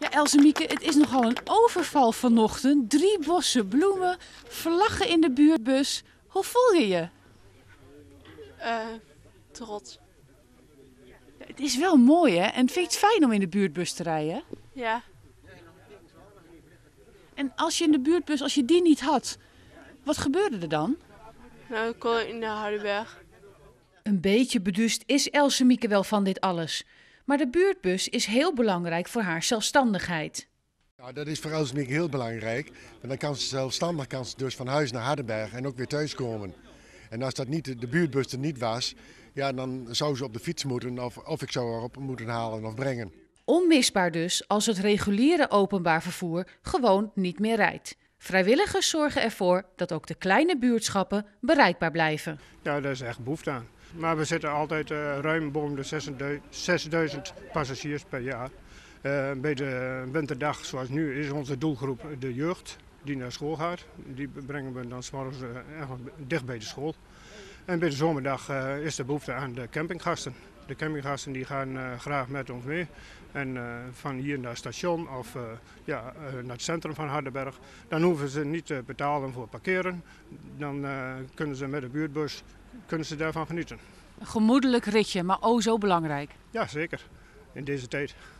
Ja, Elsemieke, het is nogal een overval vanochtend. 3 bossen bloemen, vlaggen in de buurtbus. Hoe voel je je? Trots. Ja, het is wel mooi, hè? En vind je het fijn om in de buurtbus te rijden? Ja. En als je in de buurtbus, als je die niet had, wat gebeurde er dan? Nou, ik kon in de Hardenberg. Een beetje beduust is Elsemieke wel van dit alles. Maar de buurtbus is heel belangrijk voor haar zelfstandigheid. Ja, dat is voor Elsemieke heel belangrijk. Want dan kan ze zelfstandig dus van huis naar Hardenberg en ook weer thuiskomen. En als dat niet, de buurtbus er niet was, ja, dan zou ze op de fiets moeten of ik zou haar op moeten halen of brengen. Onmisbaar dus als het reguliere openbaar vervoer gewoon niet meer rijdt. Vrijwilligers zorgen ervoor dat ook de kleine buurtschappen bereikbaar blijven. Ja, daar is echt behoefte aan. Maar we zitten altijd ruim boven de 6000 passagiers per jaar. Bij de winterdag, zoals nu, is onze doelgroep de jeugd die naar school gaat. Die brengen we dan 's morgens dicht bij de school. En bij de zomerdag is de behoefte aan de campinggasten. De campinggasten die gaan graag met ons mee. En van hier naar het station of naar het centrum van Hardenberg. Dan hoeven ze niet te betalen voor parkeren. Dan kunnen ze met de buurtbus daarvan genieten. Een gemoedelijk ritje, maar oh zo belangrijk. Ja, zeker. In deze tijd.